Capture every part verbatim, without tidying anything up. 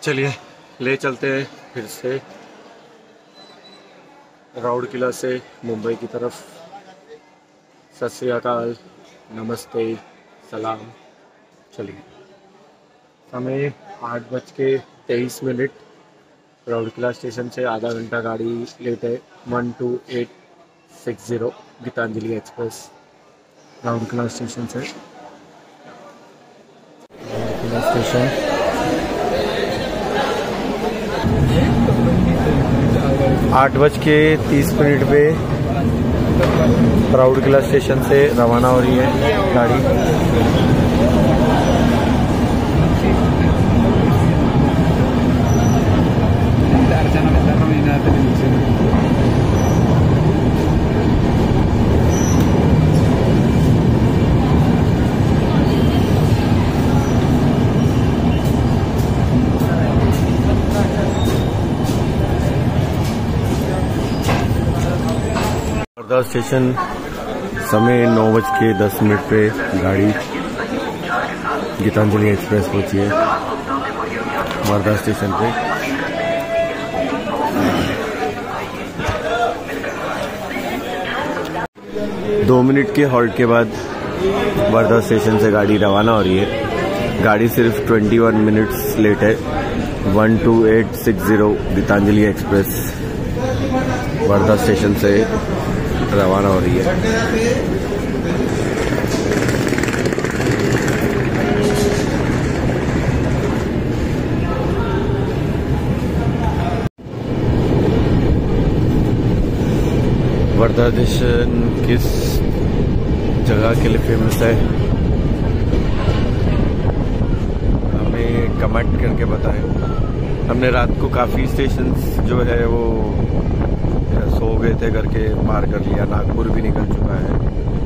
चलिए ले चलते हैं फिर से राउड किला से मुंबई की तरफ। सत श्री अकाल, नमस्ते, सलाम। चलिए, समय आठ बज के तेईस मिनट। राउड किला स्टेशन से आधा घंटा गाड़ी लेट है। One two eight six zero Gitanjali Express Rourkela station से। राउड किला स्टेशन आठ बज के तीस मिनट पे राउड किला स्टेशन से रवाना हो रही है गाड़ी। वर्धा स्टेशन समय नौ बज के दस मिनट पे गाड़ी गीतांजलि एक्सप्रेस पहुंची है वर्धा स्टेशन पे। दो मिनट के हॉल्ट के बाद वर्धा स्टेशन से गाड़ी रवाना हो रही है। गाड़ी सिर्फ इक्कीस मिनट्स लेट है। One two eight six zero Gitanjali Express Wardha station से रवाना हो रही है। वर्धा स्टेशन किस जगह के लिए फेमस है हमें कमेंट करके बताएं। हमने रात को काफ़ी स्टेशंस जो है वो सो गए थे करके पार कर लिया। नागपुर भी निकल चुका है।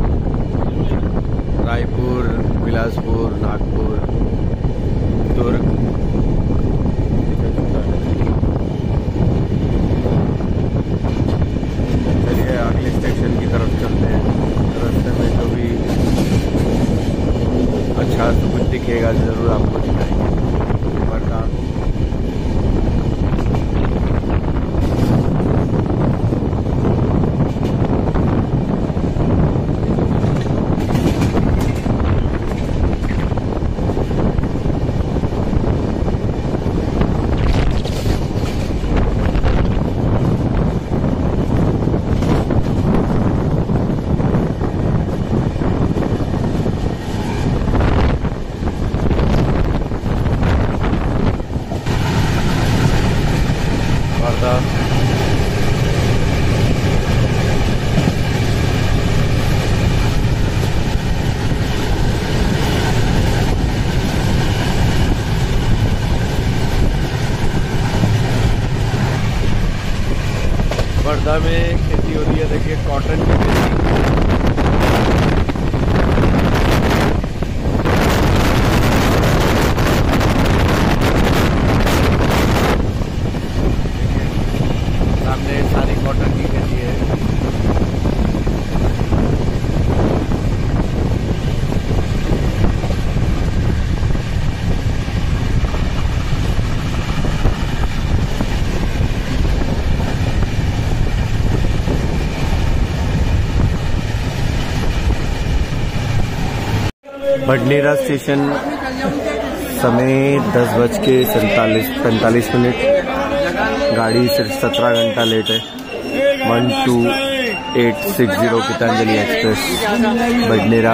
रायपुर, बिलासपुर, नागपुर, दुर्ग निकल चुका है। चलिए अगले स्टेशन की तरफ चलते हैं। रास्ते में जो भी अच्छा तो कुछ दिखेगा ज़रूर आपको दिखाएंगे। वर्धा वर्धा में खेती हो रही है। देखिए कॉटन की खेती। सामने सारी कॉटन की खेती है। बडनेरा स्टेशन समय दस बज के सैंतालीस पैंतालीस मिनट। गाड़ी सिर्फ सत्रह घंटा लेट है। One two eight six zero Gitanjali Express Badnera.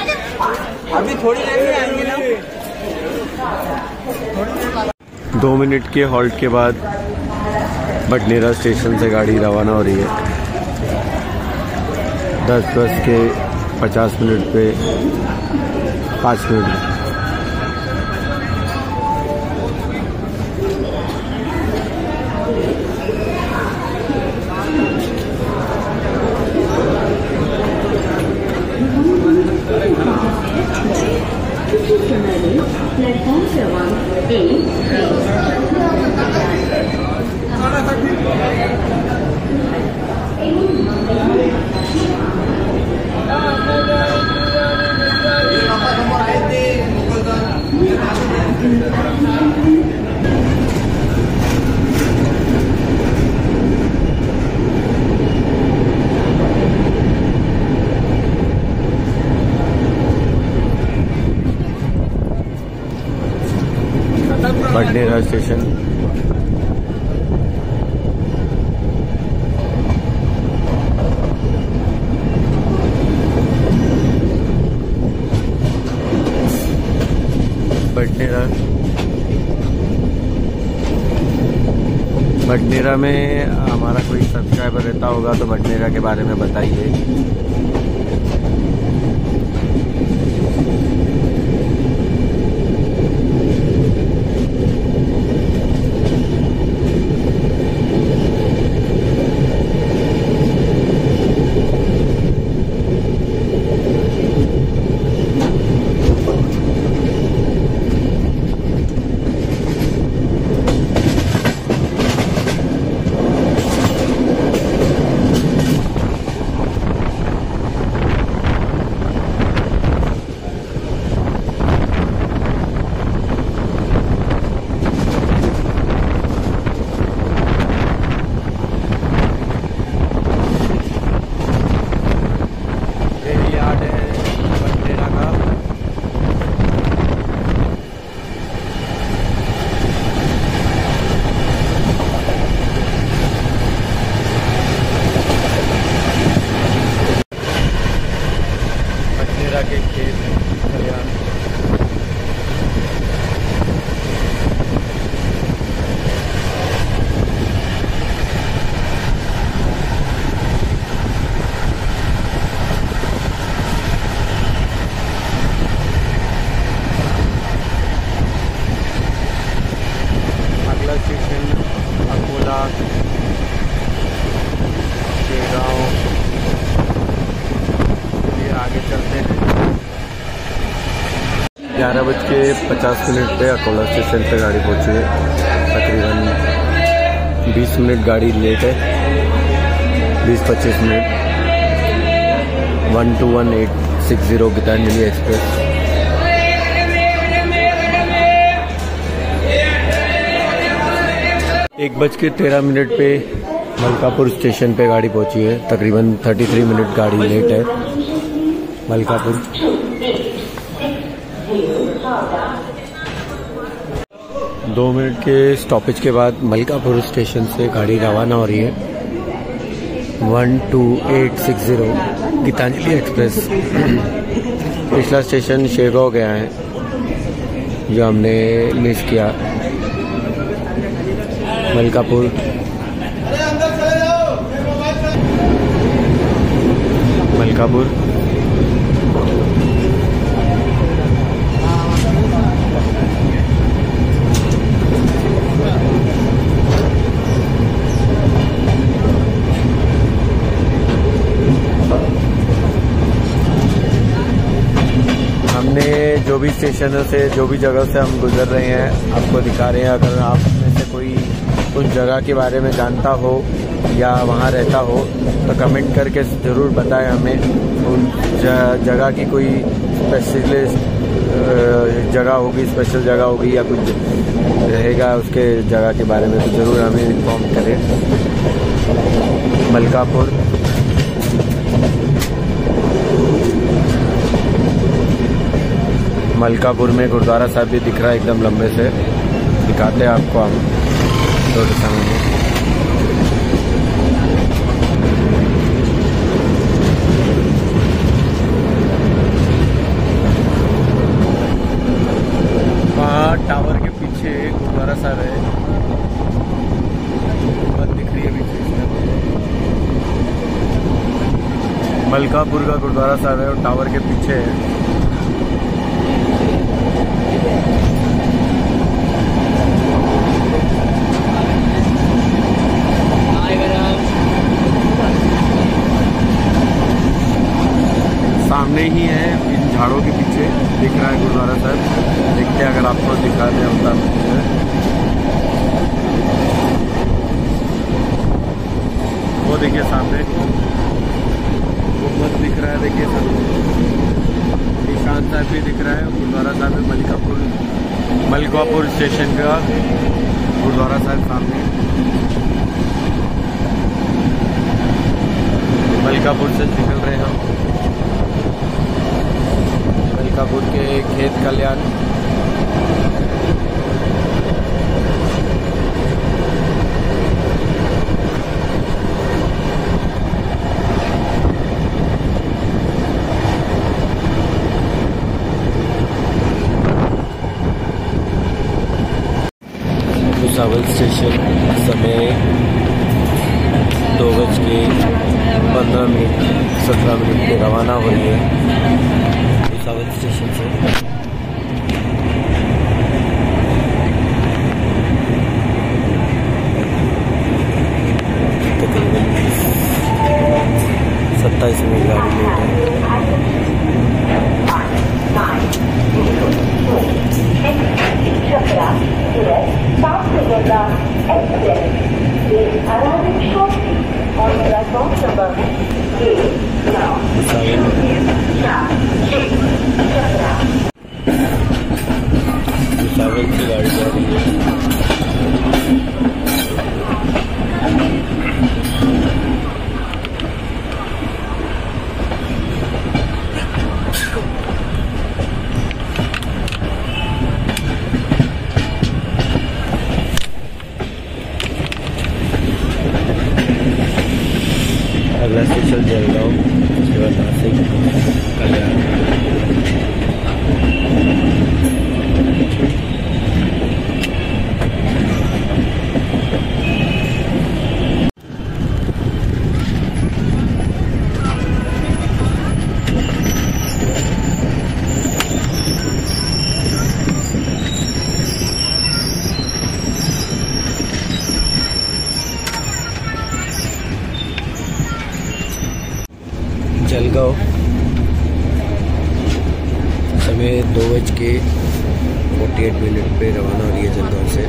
दो मिनट के हॉल्ट के बाद बडनेरा स्टेशन से गाड़ी रवाना हो रही है। दस बज के पचास मिनट पे पाँच मिनट बडनेरा स्टेशन। बडनेरा बडनेरा में हमारा कोई सब्सक्राइबर रहता होगा तो बडनेरा के बारे में बताइए। के खेत खलिहान अगला स्टेशन अकोला शेगांव। आगे चलते हैं। ग्यारह बज के पचास मिनट पे अकोला स्टेशन पे गाड़ी पहुंची है। तकरीबन बीस मिनट गाड़ी लेट है, बीस पच्चीस minute. One two one eight six zero Gitanjali Express. एक बज के तेरह मिनट पे मलकापुर स्टेशन पे गाड़ी पहुंची है। तकरीबन तैंतीस मिनट गाड़ी लेट है। मलकापुर दो मिनट के स्टॉपेज के बाद मलकापुर स्टेशन से गाड़ी रवाना हो रही है। One two eight six zero Gitanjali Express. पिछला स्टेशन शेगांव गया है जो हमने मिस किया। मलकापुर मलकापुर हमने जो भी स्टेशनों से जो भी जगह से हम गुजर रहे हैं आपको दिखा रहे हैं। अगर आप में से कोई उस जगह के बारे में जानता हो या वहाँ रहता हो तो कमेंट करके ज़रूर बताएं हमें। उन जगह की कोई स्पेशलिस्ट जगह होगी, स्पेशल जगह होगी या कुछ रहेगा उसके जगह के बारे में तो ज़रूर हमें इन्फॉर्म करें। मलकापुर मलकापुर में गुरुद्वारा साहब भी दिख रहा है एकदम लंबे से। दिखाते हैं आपको हम थोड़े समय में। वहाँ टावर के पीछे गुरुद्वारा साहब है, बहुत दिख रही है पीछे। मलकापुर का गुरुद्वारा साहब है और टावर के पीछे है। सामने ही है, इन झाड़ों के पीछे दिख रहा है गुरुद्वारा साहब। देखते हैं अगर आपको दिखा दें होता है। वो देखिए सामने गुम्बद दिख रहा है। देखिए सामने निशान साहब भी दिख रहा है। गुरुद्वारा साहब है मलकापुर मलकापुर स्टेशन का गुरुद्वारा साहब सामने। मलकापुर से निकल रहे हैं हम। मलकापुर के खेत कल्याण भुसावल स्टेशन समय दो बज के पंद्रह मिनट सत्रह मिनट पे रवाना हो रही है भुसावल स्टेशन से। सत्ताईस मिनट गाड़ी लेट भुसावल की गाड़ी जा रही है। अगला स्टेशन जलगांव, उसके बाद नासिक, कल्याण। जलगांव समय दो बज के फोर्टी एट मिनट पे रवाना हो रही है जलगांव से।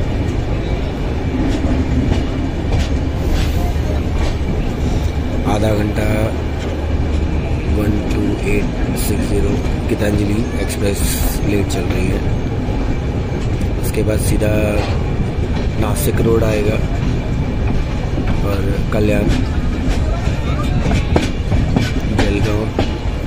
आधा घंटा one two eight six zero Gitanjali Express late चल रही है। उसके बाद सीधा नासिक रोड आएगा और कल्याण जलगांव।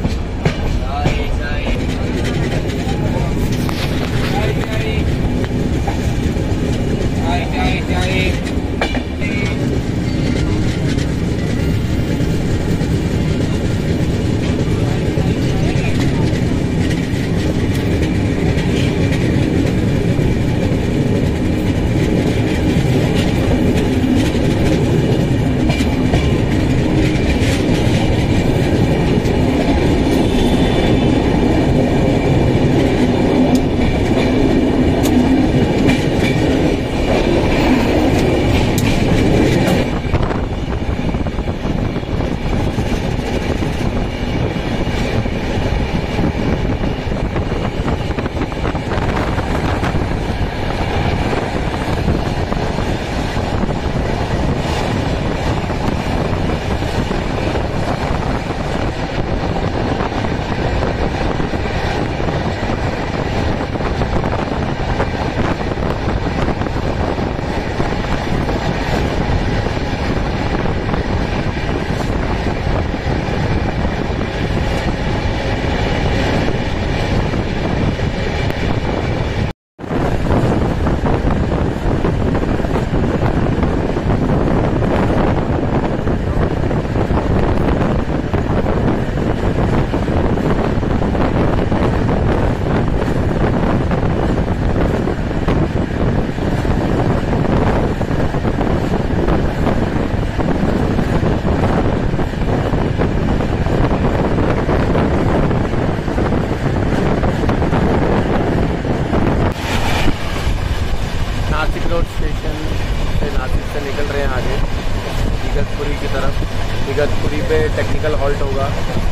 नासिक रोड स्टेशन से नासिक से निकल रहे हैं आगे इगतपुरी की तरफ। इगतपुरी पे टेक्निकल हॉल्ट होगा।